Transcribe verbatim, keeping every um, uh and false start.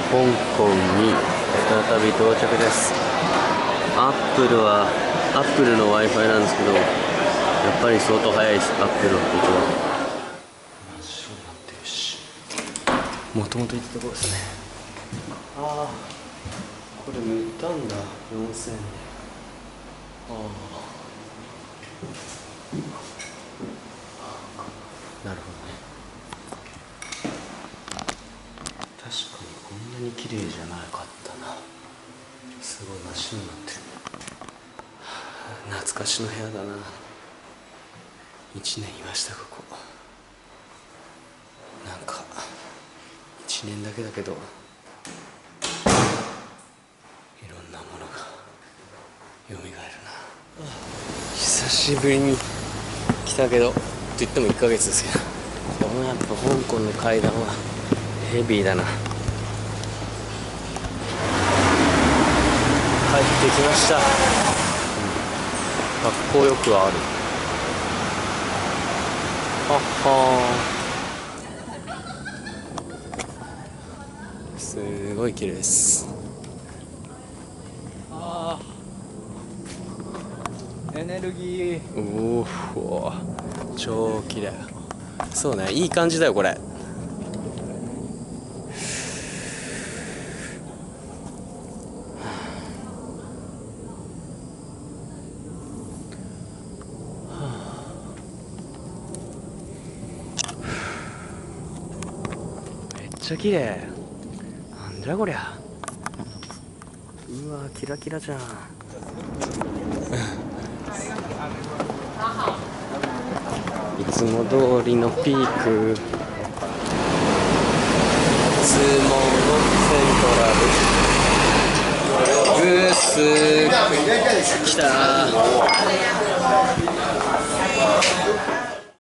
香港に再び到着です。アップルはアップルの Wi-Fi なんですけど、やっぱり相当早いです。アップルのここはもともと行ったところですね。ああ、これ塗ったんだ。よんせんえん。ああ、なるほどね。確かにこんなに綺麗じゃなかったな。すごい真っ白になってる。懐かしの部屋だな。いちねんいましたここ。なんかいちねんだけだけど、いろんなものがよみがえるな。久しぶりに来たけど、と言ってもいっかげつですけど、このやっぱ香港の階段はヘビーだな。帰ってきました。学校よくある。はっはー、すごい綺麗です。 あー、エネルギー。 おお、超綺麗。そうね、いい感じだよこれ。めっちゃ綺麗。なんじゃこりゃ。うわ、キラキラじゃん。いつも通りのピーク。ツーモンロセントラルグース来たー。